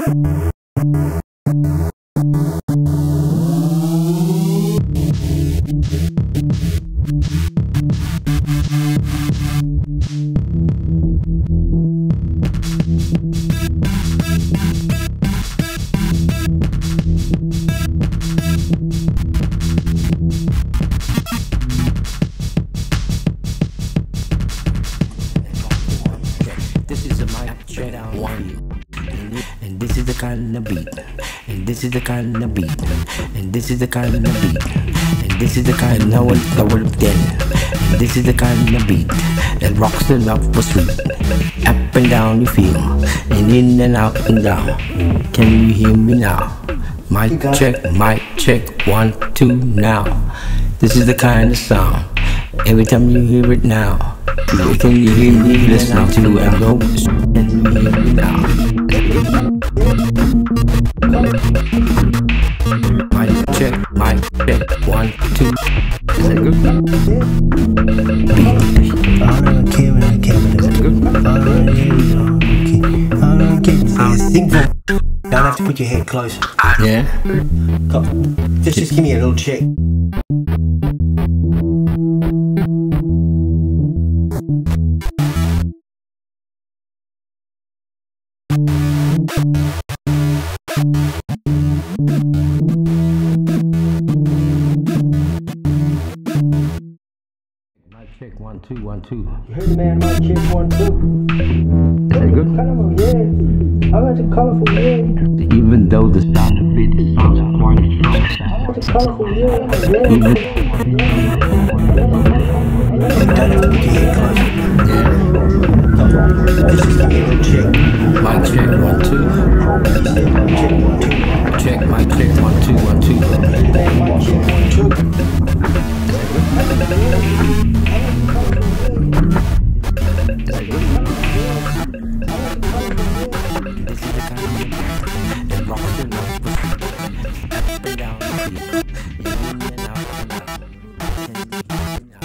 This is a mic check one. And this is the kind of beat. And this is the kind of beat. And this is the kind of beat. And this is the kind of then. And this is the kind of beat that rocks the love for street. Up and down you feel, and in and out and down. Can you hear me now? Mic check, 1, 2 now. This is the kind of sound. Every time you hear it now, can you hear me listening to and go? Can you hear me now? Mic check, 1, 2. Is that good? Beat. Is that good? Sing for. Don't have to put your head close. Yeah. Just give me a little check. Mic check, 1, 2, 1, 2. You heard the man, mic check 1, 2. Is that good? Colorful, yeah. I like the colorful, yeah. Even though the sound of it sounds quite strong. I like the colorful, yeah. Even Don't have to put your head close. Just give me a little check. mic check, 1, 2. Check, mic check, 1, 2, 1, 2. This is the kind of music that rocks the love for street. Up and down the beat, in and out and out. Can you hear me now?